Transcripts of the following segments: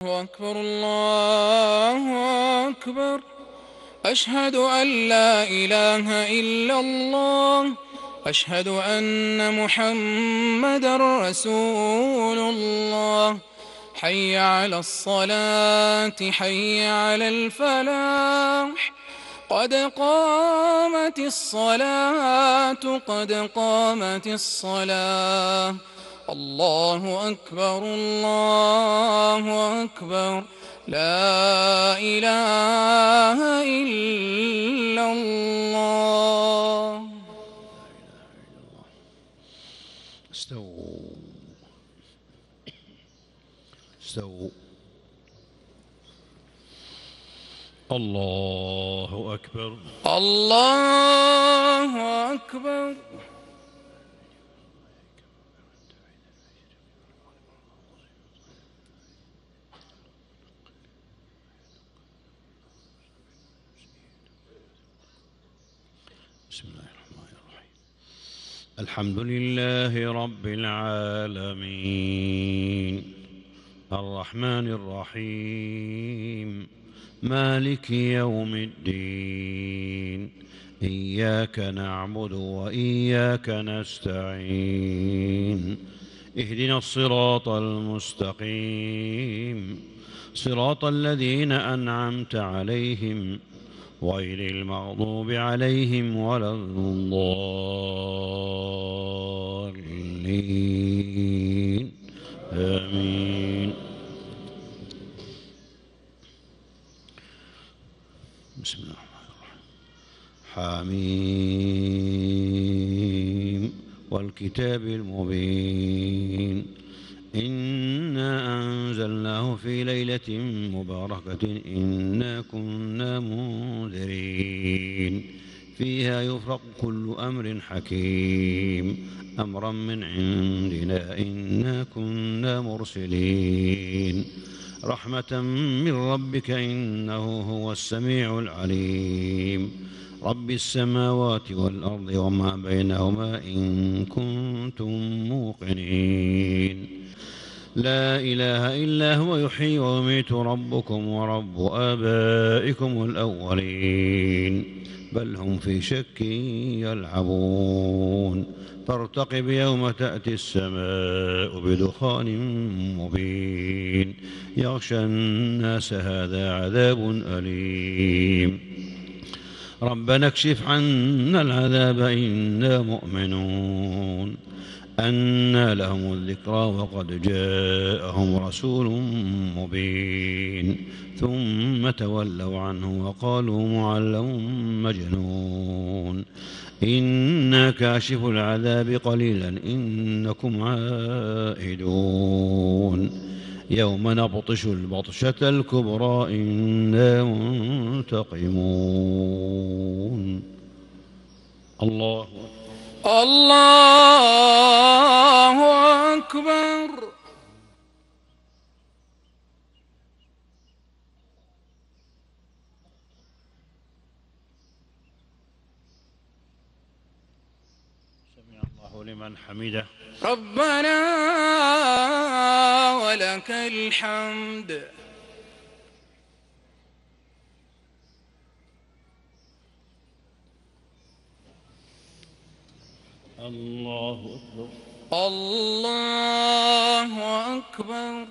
أكبر الله أكبر. أشهد أن لا إله إلا الله. أشهد أن محمدًا رسول الله. حي على الصلاة، حي على الفلاح. قد قامت الصلاة، قد قامت الصلاة. الله أكبر، الله أكبر. لا إله إلا الله. استووا استووا. الله أكبر، الله أكبر. بسم الله الرحمن الرحيم. الحمد لله رب العالمين، الرحمن الرحيم، مالك يوم الدين. إياك نعبد وإياك نستعين. اهدنا الصراط المستقيم، صراط الذين أنعمت عليهم غير المغضوب عليهم ولا الضالين. آمين. بسم الله الرحمن الرحيم. حميم والكتاب المبين. إنا أنزلناه في ليلة مباركة إنا كنا منذرين فيها يفرق كل أمر حكيم أمرا من عندنا إنا كنا مرسلين رحمة من ربك إنه هو السميع العليم رب السماوات والأرض وما بينهما إن كنتم موقنين. لا إله إلا هو يحيي ويميت ربكم ورب آبائكم الأولين بل هم في شك يلعبون. فارتقب يوم تأتي السماء بدخان مبين يغشى الناس هذا عذاب أليم. ربنا اكشف عنا العذاب إنا مؤمنون. أنى لهم الذكرى وقد جاءهم رسول مبين ثم تولوا عنه وقالوا معلم مجنون. إنا كاشف العذاب قليلا إنكم عائدون. يوم نبطش البطشة الكبرى إنا منتقمون. الله الله أكبر. سمع الله لمن حمده. ربنا ولك الحمد. الله أكبر. الله أكبر.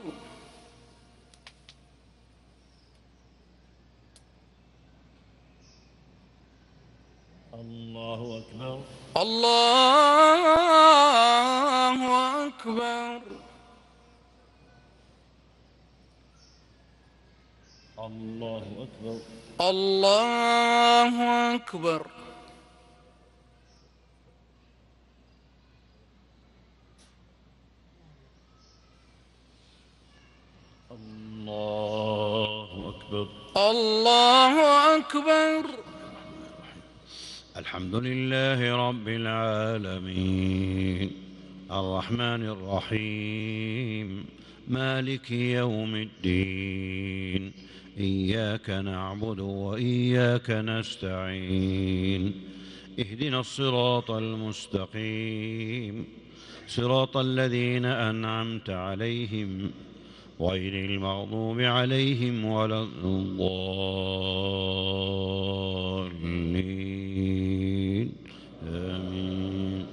الله أكبر. الله أكبر. الله أكبر. الله أكبر. الله أكبر. الله أكبر. الحمد لله رب العالمين الرحمن الرحيم مالك يوم الدين. إياك نعبد وإياك نستعين. اهدنا الصراط المستقيم صراط الذين أنعمت عليهم غير المغضوب عليهم ولا الضالين آمين.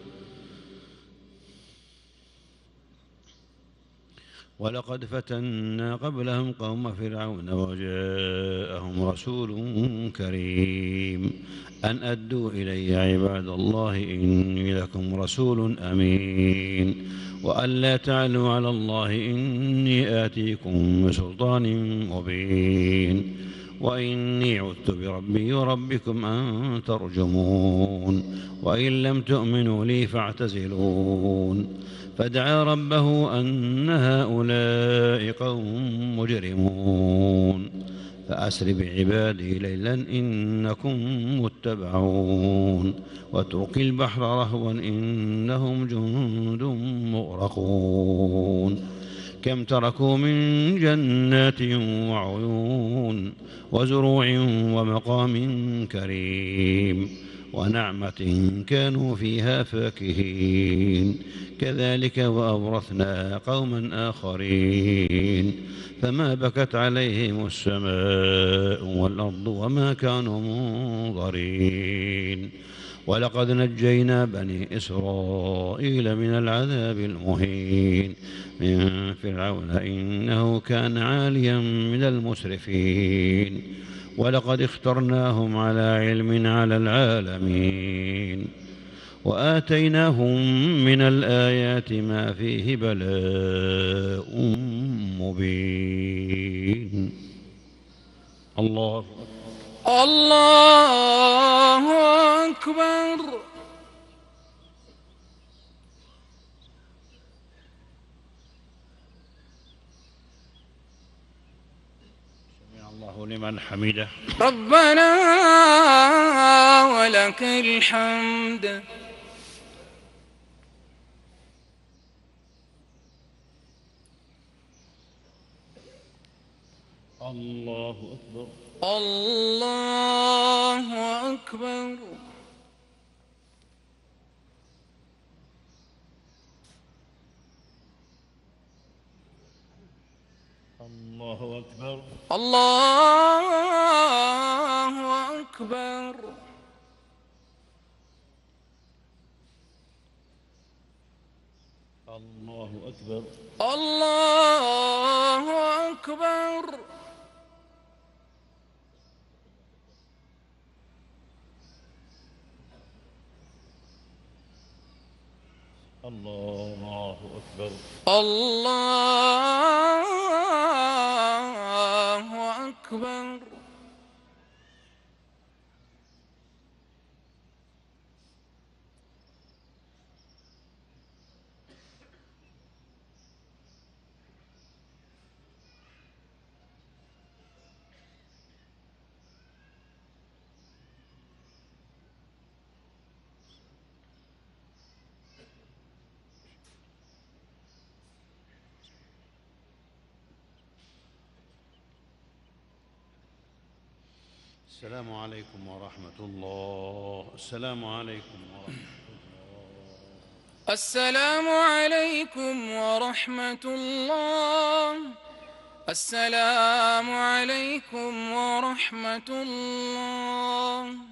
ولقد فتنا قبلهم قوم فرعون وجاءهم رسول كريم أن أدوا إلي عباد الله إني لكم رسول أمين وأن لا تعلوا على الله إني آتيكم بسلطان مبين وإني عذت بربي وربكم أن ترجمون وإن لم تؤمنوا لي فاعتزلون فدعا ربه أن هؤلاء قوم مجرمون فأسر بعبادي ليلا إنكم متبعون واترك البحر رهوا إنهم جند مغرقون كم تركوا من جنات وعيون وزروع ومقام كريم ونعمة كانوا فيها فاكهين كذلك وأورثنا قوما آخرين فما بكت عليهم السماء والأرض وما كانوا منظرين ولقد نجينا بني إسرائيل من العذاب المهين من فرعون إنه كان عاليا من المسرفين ولقد اخترناهم على علم على العالمين وآتيناهم من الآيات ما فيه بلاء مبين. الله الله أكبر. سمع الله لمن حمده. ربنا ولك الحمد. الله أكبر. الله أكبر. الله أكبر. الله أكبر. الله أكبر. الله أكبر. الله أكبر. الله أكبر. السلام عليكم ورحمة الله. السلام عليكم ورحمة الله. السلام عليكم ورحمة الله. السلام عليكم ورحمة الله.